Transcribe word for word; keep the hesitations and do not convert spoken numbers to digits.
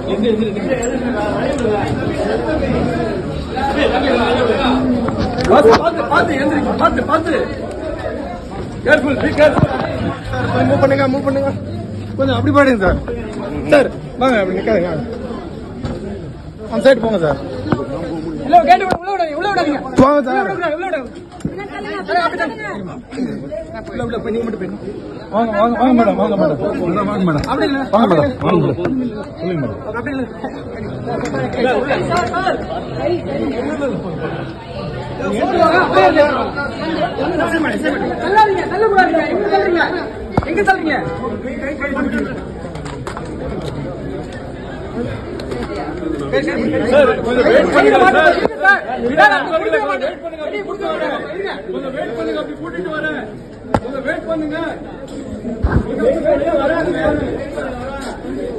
Move பண்ணுங்க move பண்ணுங்க கொஞ்சம் அப்படி பாடுங்க சார். சார் வாங்க அப்படி நிக்காதீங்க. அந்த சைடு போங்க சார். போங்க சார். வாங்க வாங்க வாங்க மேடம் வாங்க மேடம் வாங்க மேடம் வாங்க மேடம் வாங்க மேடம் சொல்லுங்க மேடம். எங்க தள்ளுங்க பண்ணுங்க.